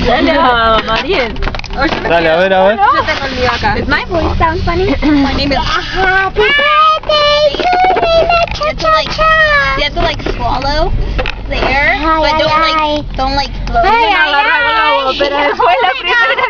Dale a Mariel. Dale, a ver, a ver. Yo tengo el mío acá. Does my voice sound funny? My name is... Happy birthday to You have to like swallow the air, but don't like blow. Ay, ay, ay. Pero después la